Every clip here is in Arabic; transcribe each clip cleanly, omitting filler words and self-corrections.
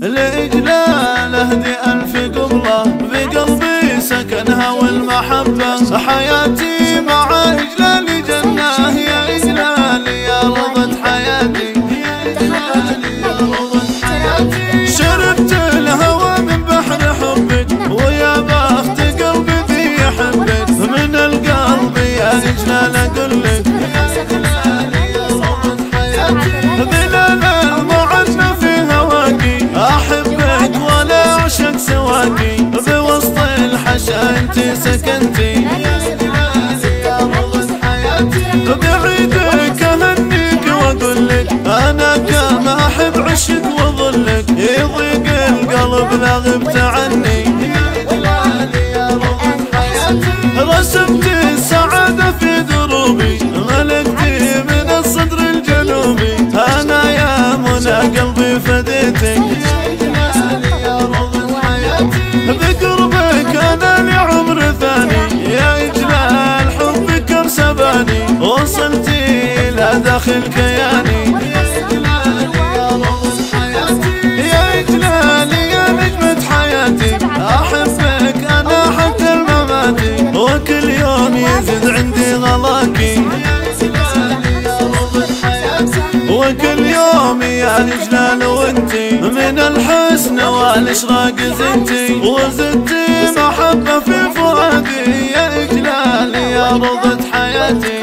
لإجلال أهدي ألف قبلة بقلبي سكنها والمحبة حياتي مع إجلال جنة يا إجلال يا رضت حياتي شربت الهوى من بحر حبك ويا بخت قلبي ذي يحبك من القلب يا إجلال أقولك بلال المعنى في هواكي أحبك ولا أعشق سواكي بوسط الحشا انت سكنتي بعيدك أهنيك وأقولك أنا كما أحب عشق وظلك يضيق القلب لا غبت عني رسمت السعادة في دروبي ملكتي من الصدر الجنوبي أنا يا منى قلبي فديتك بقربك أنا لعمر ثاني يا إجلال حبك أرسباني وصلتي إلى داخل كياني يا إجلال يا نجمة حياتي أحبك أنا حتى المماتي وكل يوم يزيد عندي غلاكي وكل يوم يا إجلال وانتي من الحسن والإشراق زدتي وزدتي محبة في فؤادي يا إجلال يا رضت حياتي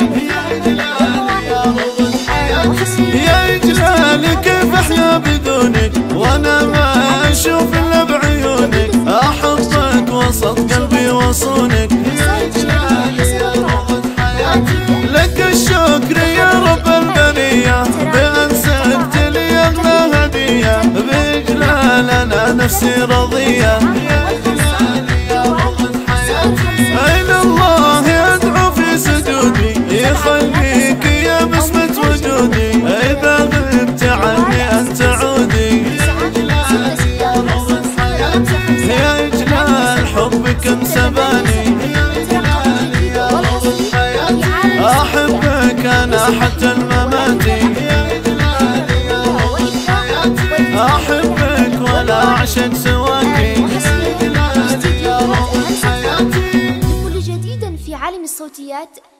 يا إجلال كيف أحيا بدونك وأنا ما أشوف إلا بعيونك أحطك وسط قلبي وصونك لك الشكر يا رب البرية بأن سلت لي أغلى هدية بإجلال أنا نفسي رضية أين الله يدعو في سجودي يخليك يا بسمة وجودي إذا غبت عني أن تعودي يا إجلال حبك انسباني أحبك أنا حتى المماتي أحبك ولا أعشق سواكي. لكل جديد في عالم الصوتيات